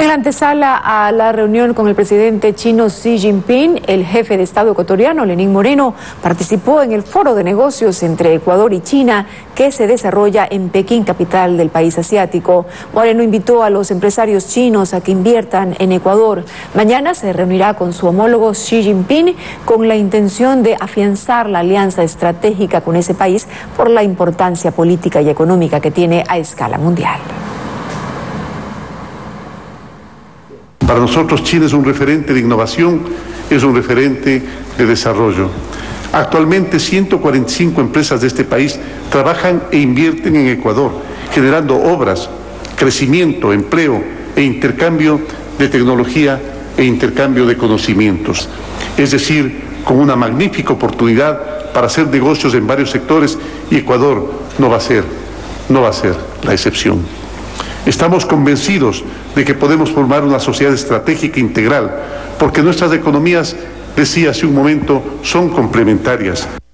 En la antesala a la reunión con el presidente chino Xi Jinping, el jefe de Estado ecuatoriano, Lenín Moreno, participó en el foro de negocios entre Ecuador y China que se desarrolla en Pekín, capital del país asiático. Moreno invitó a los empresarios chinos a que inviertan en Ecuador. Mañana se reunirá con su homólogo Xi Jinping con la intención de afianzar la alianza estratégica con ese país por la importancia política y económica que tiene a escala mundial. Para nosotros China es un referente de innovación, es un referente de desarrollo. Actualmente 145 empresas de este país trabajan e invierten en Ecuador, generando obras, crecimiento, empleo e intercambio de tecnología e intercambio de conocimientos. Es decir, con una magnífica oportunidad para hacer negocios en varios sectores, y Ecuador no va a ser la excepción. Estamos convencidos de que podemos formar una sociedad estratégica integral, porque nuestras economías, decía hace un momento, son complementarias.